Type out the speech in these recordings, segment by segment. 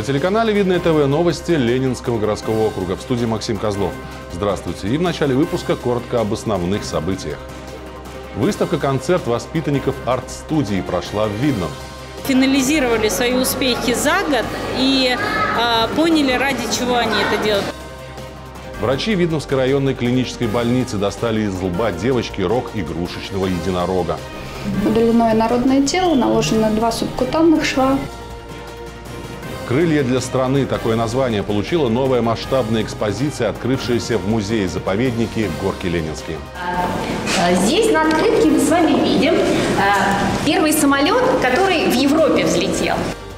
На телеканале «Видное ТВ» новости Ленинского городского округа. В студии Максим Козлов. Здравствуйте. И в начале выпуска коротко об основных событиях. Выставка-концерт воспитанников арт-студии прошла в Видном. Финализировали свои успехи за год и поняли, ради чего они это делают. Врачи Видновской районной клинической больницы достали из лба девочки рог игрушечного единорога. Удалено инородное тело, наложено 2 субкутанных шва. «Крылья для страны» – такое название получила новая масштабная экспозиция, открывшаяся в музее-заповеднике Горки Ленинские. Здесь на открытке мы с вами видим первый самолет, который в Европе взлетел.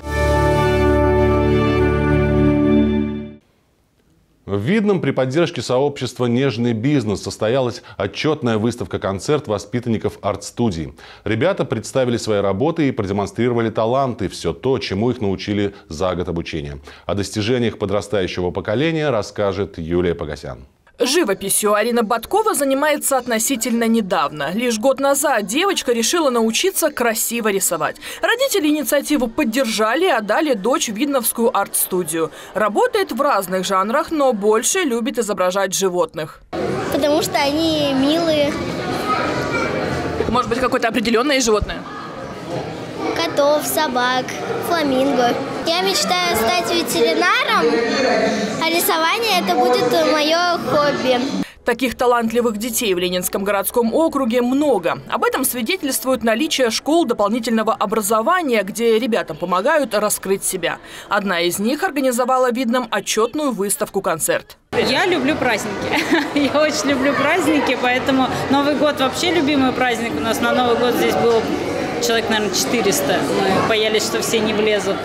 В Видном при поддержке сообщества «Нежный бизнес» состоялась отчетная выставка-концерт воспитанников арт-студий. Ребята представили свои работы и продемонстрировали таланты, все то, чему их научили за год обучения. О достижениях подрастающего поколения расскажет Юлия Погосян. Живописью Арина Баткова занимается относительно недавно. Лишь год назад девочка решила научиться красиво рисовать. Родители инициативу поддержали и отдали дочь в Видновскую арт-студию. Работает в разных жанрах, но больше любит изображать животных. Потому что они милые. Может быть, какое-то определенное животное? Котов, собак, фламинго. Я мечтаю стать ветеринаром, а рисование это будет мое хобби. Таких талантливых детей в Ленинском городском округе много. Об этом свидетельствует наличие школ дополнительного образования, где ребятам помогают раскрыть себя. Одна из них организовала в Видном отчетную выставку-концерт. Я люблю праздники. Я очень люблю праздники, поэтому Новый год вообще любимый праздник. У нас на Новый год здесь было человек, наверное, 400. Мы боялись, что все не влезут.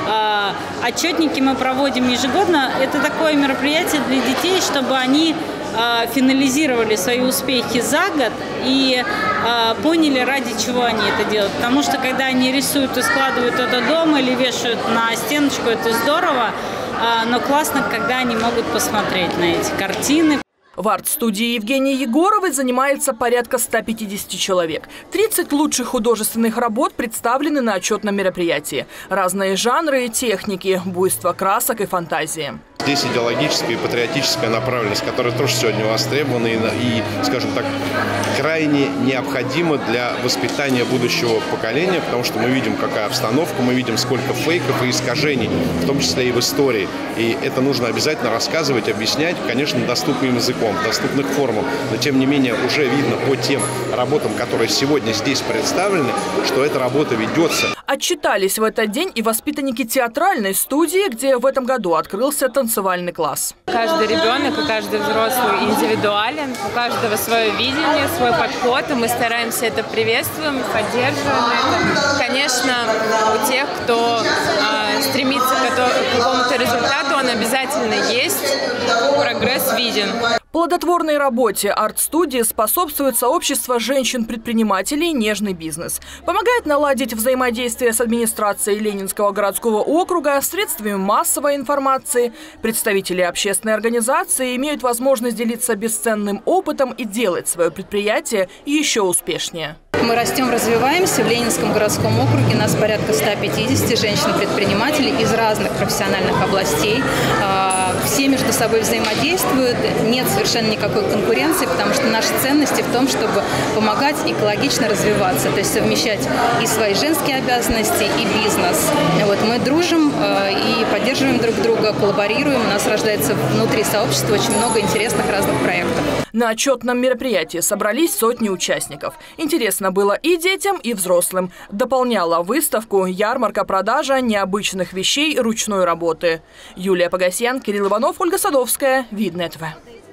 Отчетники мы проводим ежегодно. Это такое мероприятие для детей, чтобы они финализировали свои успехи за год и поняли, ради чего они это делают. Потому что когда они рисуют и складывают это дома или вешают на стеночку, это здорово. Но классно, когда они могут посмотреть на эти картины. В арт-студии Евгении Егоровой занимается порядка 150 человек. 30 лучших художественных работ представлены на отчетном мероприятии. Разные жанры и техники, буйство красок и фантазии. Здесь идеологическая и патриотическая направленность, которая тоже сегодня востребована и, скажем так, крайне необходима для воспитания будущего поколения, потому что мы видим, какая обстановка, мы видим, сколько фейков и искажений, в том числе и в истории. И это нужно обязательно рассказывать, объяснять, конечно, доступным языком, в доступных формах. Но, тем не менее, уже видно по тем работам, которые сегодня здесь представлены, что эта работа ведется. Отчитались в этот день и воспитанники театральной студии, где в этом году открылся танцевальный класс. Каждый ребенок и каждый взрослый индивидуален, у каждого свое видение, свой подход, и мы стараемся это приветствуем, поддерживаем это. Конечно, у тех, кто стремится к какому-то результату, он обязательно есть, прогресс виден. Плодотворной работе арт-студии способствует сообщество женщин-предпринимателей «Нежный бизнес». Помогает наладить взаимодействие с администрацией Ленинского городского округа, средствами массовой информации. Представители общественной организации имеют возможность делиться бесценным опытом и делать свое предприятие еще успешнее. Мы растем, развиваемся. В Ленинском городском округе нас порядка 150 женщин-предпринимателей из разных профессиональных областей. Все между собой взаимодействуют. Нет совершенно никакой конкуренции, потому что наши ценности в том, чтобы помогать экологично развиваться, то есть совмещать и свои женские обязанности, и бизнес. Вот, мы дружим и поддерживаем друг друга, коллаборируем. У нас рождается внутри сообщества очень много интересных разных проектов. На отчетном мероприятии собрались сотни участников. Интересно было и детям, и взрослым. Дополняла выставку ярмарка-продажа необычных вещей ручной работы. Юлия Погосян, Кирилл Иванов, Ольга Садовская. Видное ТВ.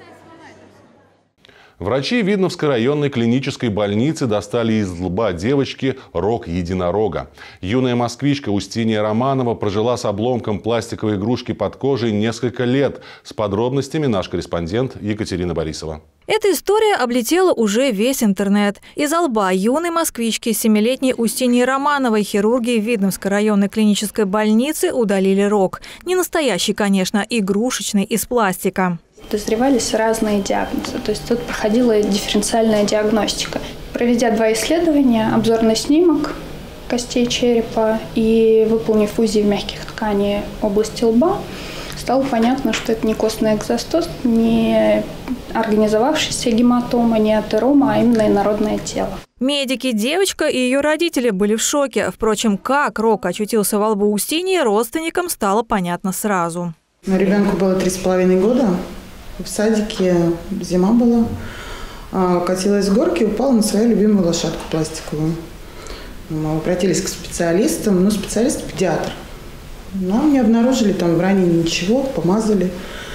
Врачи Видновской районной клинической больницы достали из лба девочки рог единорога. Юная москвичка Устинья Романова прожила с обломком пластиковой игрушки под кожей несколько лет. С подробностями наш корреспондент Екатерина Борисова. Эта история облетела уже весь интернет. Из лба юной москвички 7-летней Устиньи Романовой хирурги Видновской районной клинической больницы удалили рог. Не настоящий, конечно, игрушечный, из пластика. Подозревались разные диагнозы, то есть тут проходила дифференциальная диагностика. Проведя 2 исследования, обзорный снимок, костей черепа и выполнив УЗИ мягких тканей области лба, стало понятно, что это не костный экзостоз, не организовавшаяся гематома, не атерома, а именно инородное тело. Медики, девочка и ее родители были в шоке. Впрочем, как рак очутился во лбу Устиньи, родственникам стало понятно сразу. Ребенку было 3,5 года. В садике зима была. Катилась с горки, упала на свою любимую лошадку пластиковую. Мы обратились к специалистам, специалист педиатр. Нам не обнаружили там в ране ничего, помазали,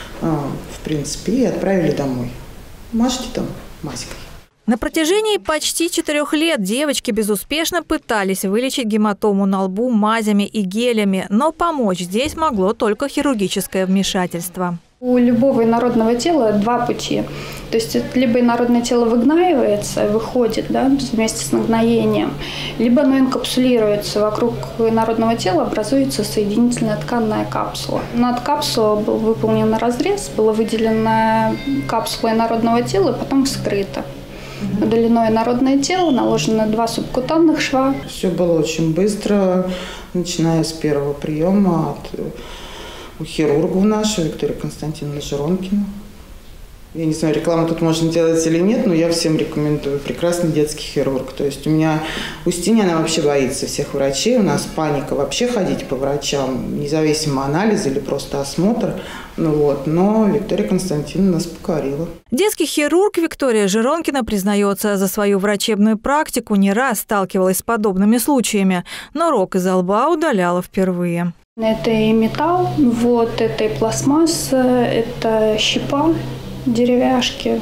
в принципе, и отправили домой. Мажьте там маской. На протяжении почти 4 лет девочки безуспешно пытались вылечить гематому на лбу мазями и гелями, но помочь здесь могло только хирургическое вмешательство. У любого инородного тела два пути. То есть это либо инородное тело выгнаивается, выходит, да, вместе с нагноением, либо оно инкапсулируется. Вокруг инородного тела образуется соединительная тканная капсула. Над капсулой был выполнен разрез, была выделена капсула инородного тела, потом вскрыта. Удалено инородное тело, наложено 2 субкутанных шва. Все было очень быстро, начиная с первого приема у хирурга нашего, Виктории Константиновны Жиронкина. Я не знаю, рекламу тут можно делать или нет, но я всем рекомендую. Прекрасный детский хирург. То есть у меня Устинья, она вообще боится всех врачей. У нас паника вообще ходить по врачам, независимо анализ или просто осмотр. Но Виктория Константиновна нас покорила. Детский хирург Виктория Жиронкина признается, за свою врачебную практику не раз сталкивалась с подобными случаями, но рак из лба удаляла впервые. Это и металл, это и пластмасса, это щепа, деревяшки.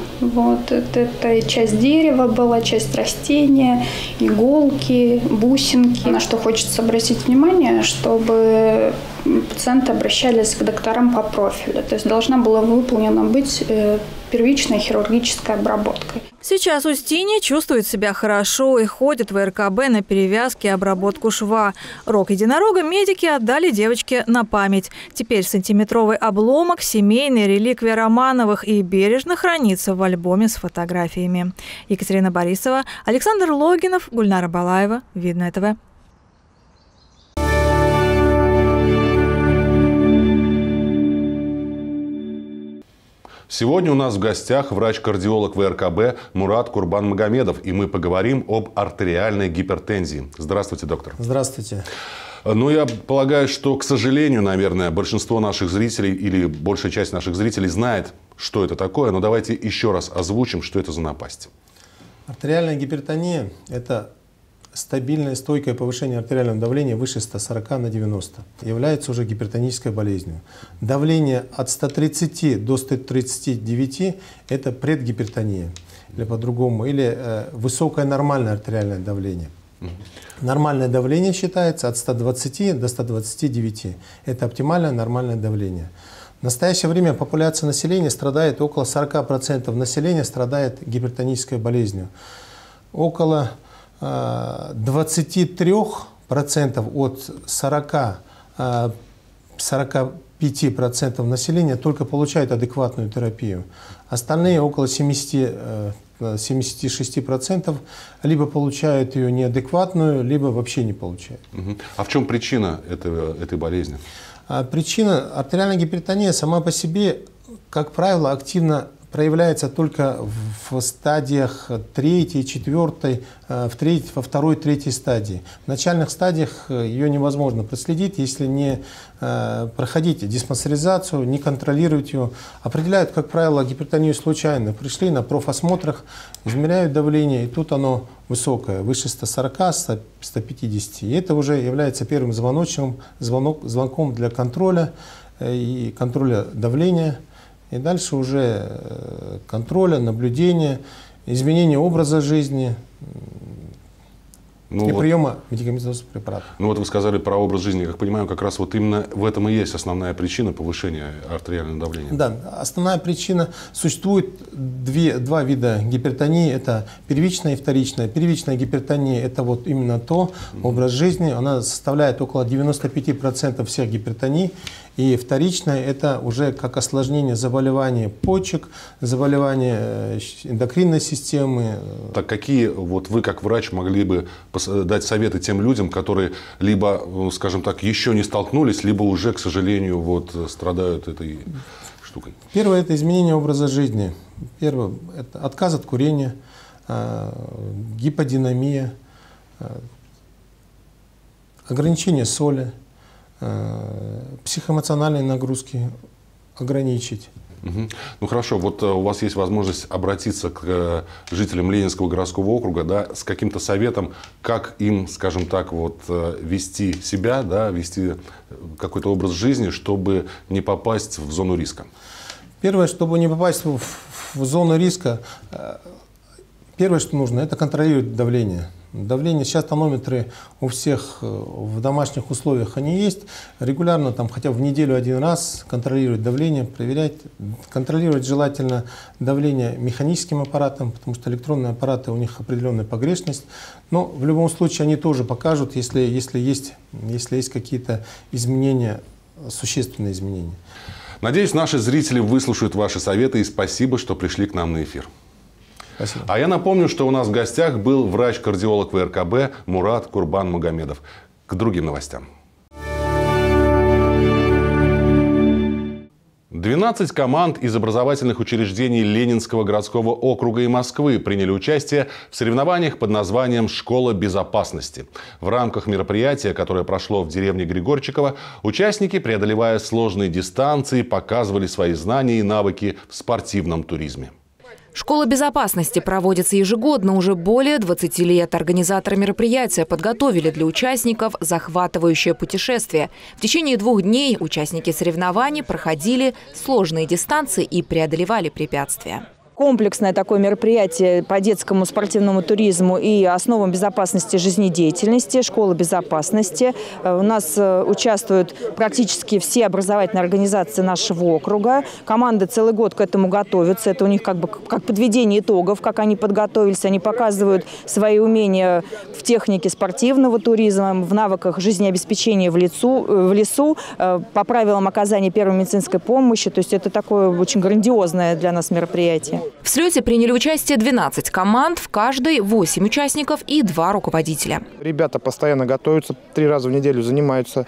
Это и часть дерева была, часть растения, иголки, бусинки. На что хочется обратить внимание, чтобы пациенты обращались к докторам по профилю. То есть должна была выполнена быть первичная хирургическая обработка. Сейчас Устинья чувствует себя хорошо и ходит в РКБ на перевязки и обработку шва. Рог единорога медики отдали девочке на память. Теперь сантиметровый обломок – семейная реликвия Романовых и бережно хранится в альбоме с фотографиями. Екатерина Борисова, Александр Логинов, Гульнара Балаева. Видное ТВ. Сегодня у нас в гостях врач-кардиолог ВРКБ Мурат Курбанмагомедов, и мы поговорим об артериальной гипертензии. Здравствуйте, доктор. Здравствуйте. Я полагаю, что, к сожалению, наверное, большинство наших зрителей или большая часть наших зрителей знает, что это такое, но давайте еще раз озвучим, что это за напасть. Артериальная гипертония – это стабильное, стойкое повышение артериального давления выше 140/90 является уже гипертонической болезнью. Давление от 130 до 139 – это предгипертония, или по-другому, или высокое нормальное артериальное давление. Нормальное давление считается от 120 до 129. Это оптимальное нормальное давление. В настоящее время популяция населения страдает, около 40% населения страдает гипертонической болезнью. Около 23% от 45% населения только получают адекватную терапию. Остальные, около 76%, либо получают ее неадекватную, либо вообще не получают. А в чем причина этой болезни? Причина артериальной гипертонии сама по себе, как правило, активно проявляется только в стадиях 3, 4, во 2, 3 стадии. В начальных стадиях ее невозможно проследить, если не проходить диспансеризацию, не контролировать ее. Определяют, как правило, гипертонию случайно. Пришли на профосмотрах, измеряют давление, и тут оно высокое, выше 140, 150. И это уже является первым звонком для контроля и контроля давления. И дальше уже контроля, наблюдения, изменения образа жизни и приема медикаментозных препаратов. Вы сказали про образ жизни. Как понимаю, как раз именно в этом и есть основная причина повышения артериального давления. Да, основная причина. Существует два вида гипертонии. Это первичная и вторичная. Первичная гипертония – это именно образ жизни. Она составляет около 95% всех гипертоний. И вторичное – это уже как осложнение заболевания почек, заболевания эндокринной системы. Так какие вы как врач могли бы дать советы тем людям, которые либо, скажем так, еще не столкнулись, либо уже, к сожалению, вот, страдают этой штукой? Первое – это изменение образа жизни. Первое – это отказ от курения, гиподинамия, ограничение соли, психоэмоциональные нагрузки ограничить. Ну хорошо, вот у вас есть возможность обратиться к жителям Ленинского городского округа, да, с каким-то советом, как им, скажем так, вот, вести себя, да, вести какой-то образ жизни, чтобы не попасть в зону риска. Первое, чтобы не попасть в зону риска, первое, что нужно, это контролировать давление. Давление, сейчас тонометры у всех в домашних условиях они есть. Регулярно, там, хотя бы в неделю один раз контролировать давление, проверять. Контролировать желательно давление механическим аппаратом, потому что электронные аппараты, у них определенная погрешность. Но в любом случае они тоже покажут, если есть какие-то изменения, существенные изменения. Надеюсь, наши зрители выслушают ваши советы, и спасибо, что пришли к нам на эфир. Спасибо. А я напомню, что у нас в гостях был врач-кардиолог ВРКБ Мурат Курбан-Магомедов. К другим новостям. 12 команд из образовательных учреждений Ленинского городского округа и Москвы приняли участие в соревнованиях под названием «Школа безопасности». В рамках мероприятия, которое прошло в деревне Григорчиково, участники, преодолевая сложные дистанции, показывали свои знания и навыки в спортивном туризме. Школа безопасности проводится ежегодно уже более 20 лет. Организаторы мероприятия подготовили для участников захватывающее путешествие. В течение 2 дней участники соревнований проходили сложные дистанции и преодолевали препятствия. Комплексное такое мероприятие по детскому спортивному туризму и основам безопасности жизнедеятельности, школа безопасности. У нас участвуют практически все образовательные организации нашего округа. Команды целый год к этому готовятся. Это у них как подведение итогов, как они подготовились. Они показывают свои умения в технике спортивного туризма, в навыках жизнеобеспечения в лесу, по правилам оказания первой медицинской помощи. То есть это такое очень грандиозное для нас мероприятие. В слете приняли участие 12 команд, в каждой 8 участников и 2 руководителя. Ребята постоянно готовятся, 3 раза в неделю занимаются,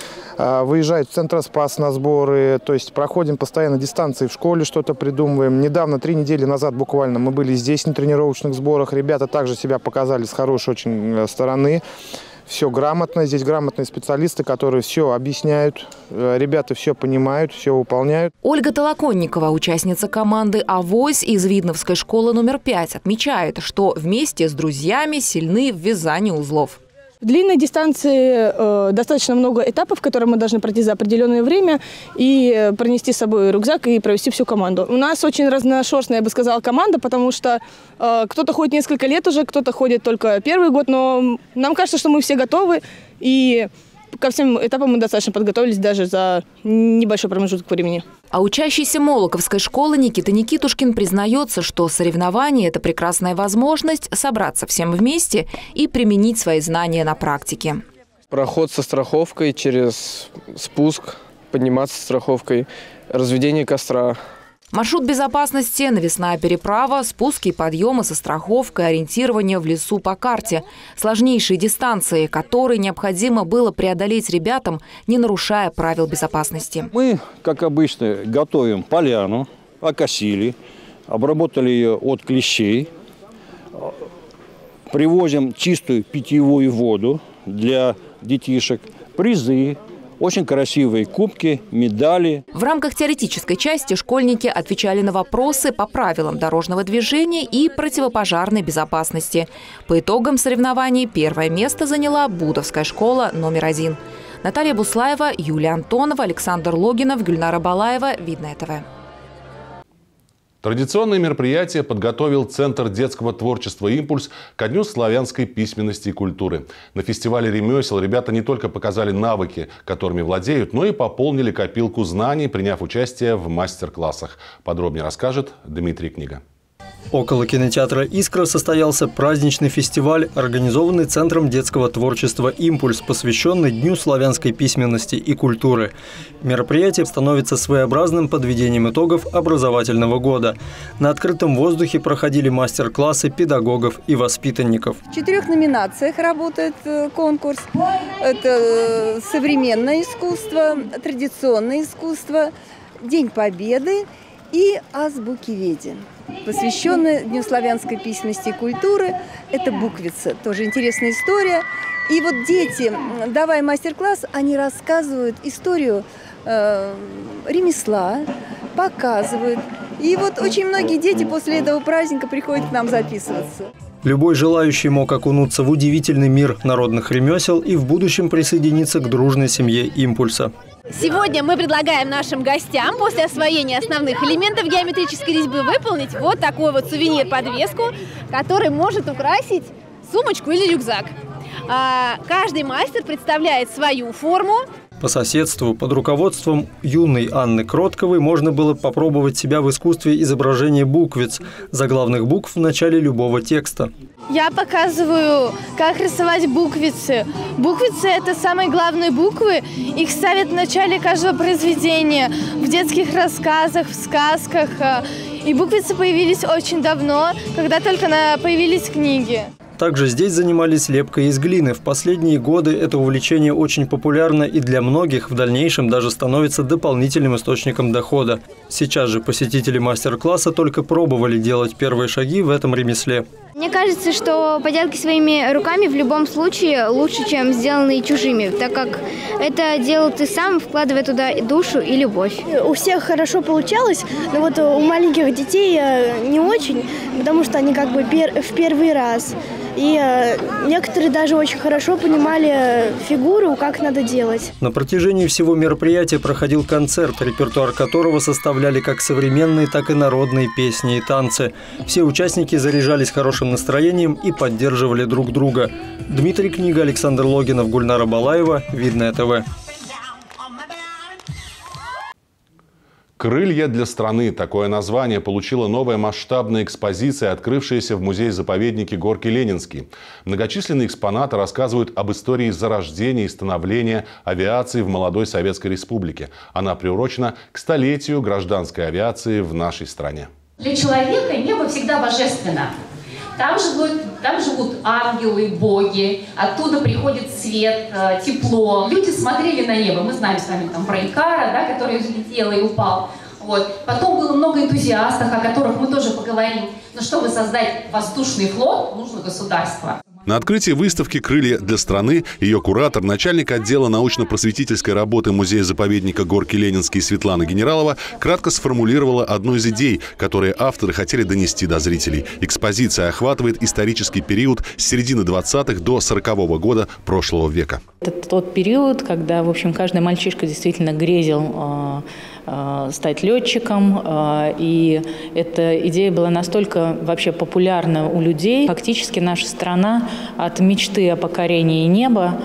выезжают в Центроспас на сборы, то есть проходим постоянно дистанции в школе, что-то придумываем. Недавно, 3 недели назад буквально, мы были здесь на тренировочных сборах, ребята также себя показали с хорошей очень стороны. Все грамотно, здесь грамотные специалисты, которые все объясняют, ребята все понимают, все выполняют. Ольга Толоконникова, участница команды «Авось» из Видновской школы номер 5, отмечает, что вместе с друзьями сильны в вязании узлов. В длинной дистанции достаточно много этапов, которые мы должны пройти за определенное время и пронести с собой рюкзак и провести всю команду. У нас очень разношерстная, я бы сказала, команда, потому что кто-то ходит несколько лет уже, кто-то ходит только 1-й год, но нам кажется, что мы все готовы, и ко всем этапам мы достаточно подготовились даже за небольшой промежуток времени. А учащийся Молоковской школы Никита Никитушкин признается, что соревнования – это прекрасная возможность собраться всем вместе и применить свои знания на практике. Проход со страховкой через спуск, подниматься со страховкой, разведение костра. Маршрут безопасности, навесная переправа, спуски и подъемы со страховкой, ориентирование в лесу по карте. Сложнейшие дистанции, которые необходимо было преодолеть ребятам, не нарушая правил безопасности. Мы, как обычно, готовим поляну, окосили, обработали ее от клещей, привозим чистую питьевую воду для детишек, призы. Очень красивые кубки, медали. В рамках теоретической части школьники отвечали на вопросы по правилам дорожного движения и противопожарной безопасности. По итогам соревнований 1-е место заняла Будовская школа номер 1. Наталья Буслаева, Юлия Антонова, Александр Логинов, Гюльнара Балаева. Видное ТВ. Традиционное мероприятие подготовил Центр детского творчества «Импульс» ко Дню славянской письменности и культуры. На фестивале ремесел ребята не только показали навыки, которыми владеют, но и пополнили копилку знаний, приняв участие в мастер-классах. Подробнее расскажет Дмитрий Книга. Около кинотеатра «Искра» состоялся праздничный фестиваль, организованный Центром детского творчества «Импульс», посвященный Дню славянской письменности и культуры. Мероприятие становится своеобразным подведением итогов образовательного года. На открытом воздухе проходили мастер-классы педагогов и воспитанников. В 4 номинациях работает конкурс. Это современное искусство, традиционное искусство, День Победы и азбуковедение, посвященная Дню славянской письменности и культуры. Это буквица, тоже интересная история. И вот дети, давая мастер-класс, они рассказывают историю ремесла, показывают. И вот очень многие дети после этого праздника приходят к нам записываться. Любой желающий мог окунуться в удивительный мир народных ремесел и в будущем присоединиться к дружной семье «Импульса». Сегодня мы предлагаем нашим гостям после освоения основных элементов геометрической резьбы выполнить вот такой вот сувенир-подвеску, который может украсить сумочку или рюкзак. Каждый мастер представляет свою форму. По соседству, под руководством юной Анны Кротковой, можно было попробовать себя в искусстве изображения буквиц, заглавных букв в начале любого текста. Я показываю, как рисовать буквицы. Буквицы – это самые главные буквы. Их ставят в начале каждого произведения, в детских рассказах, в сказках. И буквицы появились очень давно, когда только появились книги. Также здесь занимались лепкой из глины. В последние годы это увлечение очень популярно и для многих в дальнейшем даже становится дополнительным источником дохода. Сейчас же посетители мастер-класса только пробовали делать первые шаги в этом ремесле. Мне кажется, что поделки своими руками в любом случае лучше, чем сделанные чужими, так как это делал ты сам, вкладывая туда душу и любовь. У всех хорошо получалось, но вот у маленьких детей не очень, потому что они как бы в первый раз. И некоторые даже очень хорошо понимали фигуру, как надо делать. На протяжении всего мероприятия проходил концерт, репертуар которого составляли как современные, так и народные песни и танцы. Все участники заряжались хорошим настроением и поддерживали друг друга. Дмитрий Книга, Александр Логинов, Гульнара Балаева, Видное ТВ. «Крылья для страны» – такое название получила новая масштабная экспозиция, открывшаяся в музее-заповеднике Горки Ленинский. Многочисленные экспонаты рассказывают об истории зарождения и становления авиации в молодой Советской Республике. Она приурочена к столетию гражданской авиации в нашей стране. Для человека небо всегда божественно. Там живут ангелы, боги, оттуда приходит свет, тепло. Люди смотрели на небо, мы знаем с вами там про Икара, да, который взлетел и упал. Вот. Потом было много энтузиастов, о которых мы тоже поговорим. Но чтобы создать воздушный флот, нужно государство. На открытии выставки «Крылья для страны» ее куратор, начальник отдела научно-просветительской работы музея-заповедника Горки Ленинский Светлана Генералова кратко сформулировала одну из идей, которые авторы хотели донести до зрителей. Экспозиция охватывает исторический период с середины 20-х до 40-го года прошлого века. Это тот период, когда, в общем, каждый мальчишка действительно грезил стать летчиком, и эта идея была настолько вообще популярна у людей. Фактически наша страна от мечты о покорении неба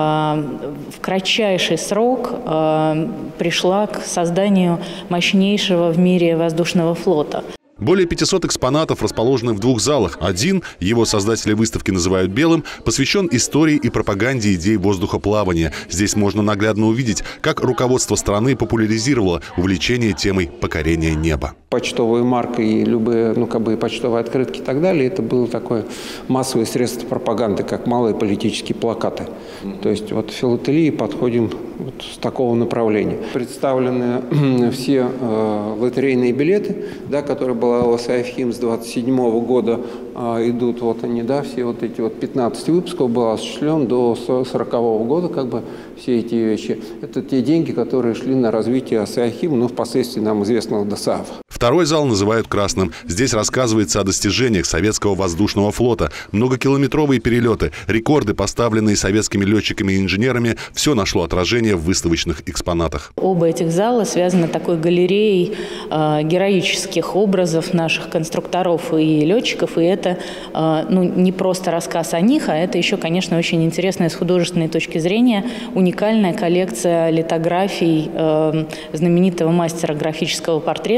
в кратчайший срок пришла к созданию мощнейшего в мире воздушного флота. Более 500 экспонатов расположены в 2 залах. Один, его создатели выставки называют «белым», посвящен истории и пропаганде идей воздухоплавания. Здесь можно наглядно увидеть, как руководство страны популяризировало увлечение темой покорения неба. Почтовые марки и любые, почтовые открытки и так далее, это было такое массовое средство пропаганды, как малые политические плакаты. То есть вот в филателии подходим вот с такого направления. Представлены все лотерейные билеты, да, которые была ЛСАФХИМ с 27 года, идут вот они, да, все вот эти вот 15 выпусков был осуществлен до 40-го года, все эти вещи. Это те деньги, которые шли на развитие ЛСАФХИМ, но впоследствии нам известного ДОСААФ. Второй зал называют «красным». Здесь рассказывается о достижениях советского воздушного флота. Многокилометровые перелеты, рекорды, поставленные советскими летчиками и инженерами, все нашло отражение в выставочных экспонатах. Оба этих зала связаны такой галереей героических образов наших конструкторов и летчиков. И это не просто рассказ о них, а это еще, конечно, очень интересная с художественной точки зрения уникальная коллекция литографий знаменитого мастера графического портрета Георгия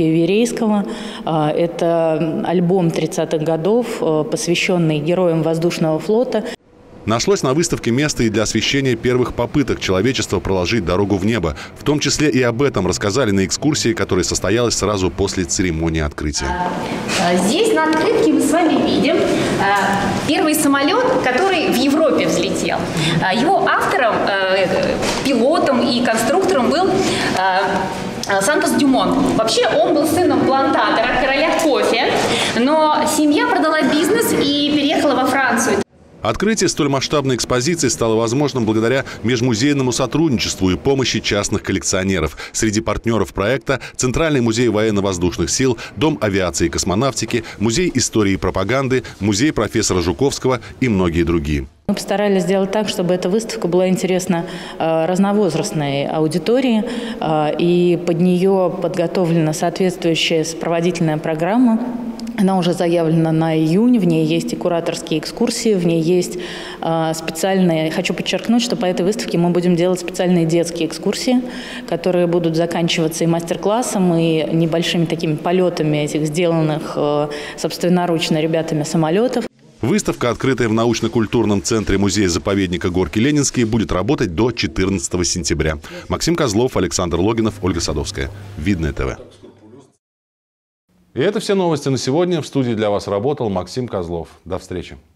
Георгия Верейского. Это альбом 30-х годов, посвященный героям воздушного флота. Нашлось на выставке место и для освещения первых попыток человечества проложить дорогу в небо. В том числе и об этом рассказали на экскурсии, которая состоялась сразу после церемонии открытия. Здесь на открытке мы с вами видим первый самолет, который в Европе взлетел. Его автором, пилотом и конструктором был Сантос Дюмон. Вообще он был сыном плантатора, короля кофе, но семья продала бизнес и переехала во Францию. Открытие столь масштабной экспозиции стало возможным благодаря межмузейному сотрудничеству и помощи частных коллекционеров. Среди партнеров проекта Центральный музей военно-воздушных сил, Дом авиации и космонавтики, Музей истории и пропаганды, Музей профессора Жуковского и многие другие. Мы постарались сделать так, чтобы эта выставка была интересна разновозрастной аудитории, и под нее подготовлена соответствующая сопроводительная программа. Она уже заявлена на июнь, в ней есть и кураторские экскурсии, в ней есть специальные... Хочу подчеркнуть, что по этой выставке мы будем делать специальные детские экскурсии, которые будут заканчиваться и мастер-классом, и небольшими такими полетами этих сделанных собственноручно ребятами самолетов. Выставка, открытая в научно-культурном центре музея-заповедника Горки Ленинские, будет работать до 14 сентября. Максим Козлов, Александр Логинов, Ольга Садовская. Видное ТВ. И это все новости на сегодня. В студии для вас работал Максим Козлов. До встречи.